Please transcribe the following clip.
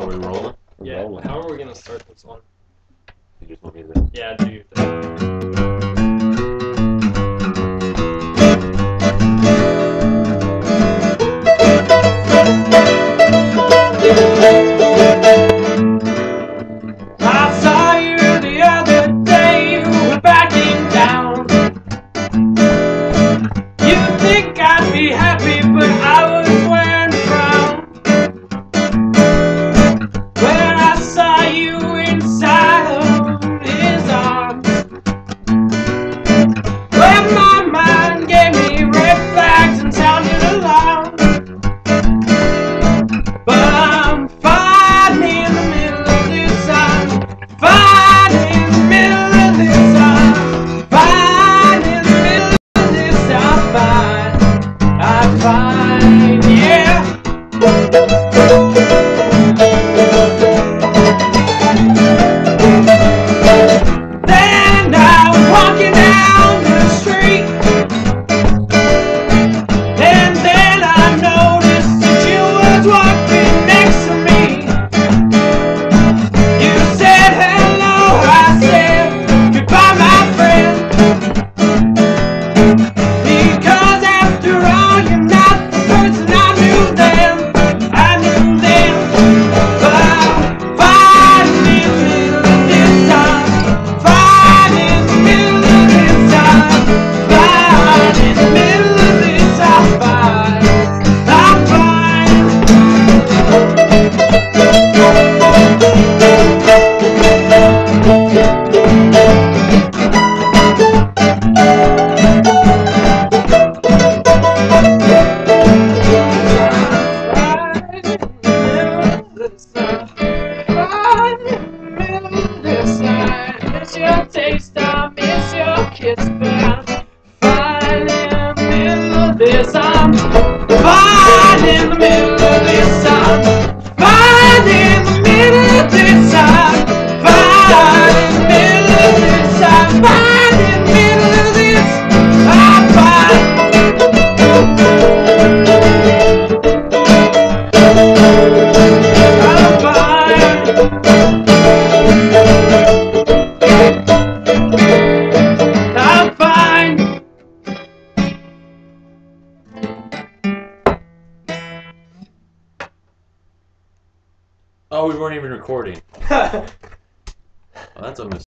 Are we rolling? Yeah. Rolling. How are we gonna start this one? You just want me to... Yeah, do your thing. I saw you the other day, you were backing down. You think I'd be happy, but I was wearing a frown. When I saw you inside of his arms, when my mind gave me red flags and sounded alarm. But I'm fine in the middle of this, I'm fine in the middle of this, I'm fine in the middle of this, I'm fine, yeah. Then I was walking down the street, and then I noticed that you was walking next to me. You said hello, I said goodbye, my friend, because after all you're not the person I knew then. But I'm fine in the middle of this time, fine in the middle of this time, fine in the middle of this, I'm fine, I'm fine. Miss your taste, I miss your kiss, but I'm fine in the middle of this, I'm fine in the middle of this, I'm fine in the middle of this, I'm fine in the middle of this, I'm fine in the middle of this, I'm fine. I'm fine. I'm fine. Oh, we weren't even recording. Well, that's a mistake.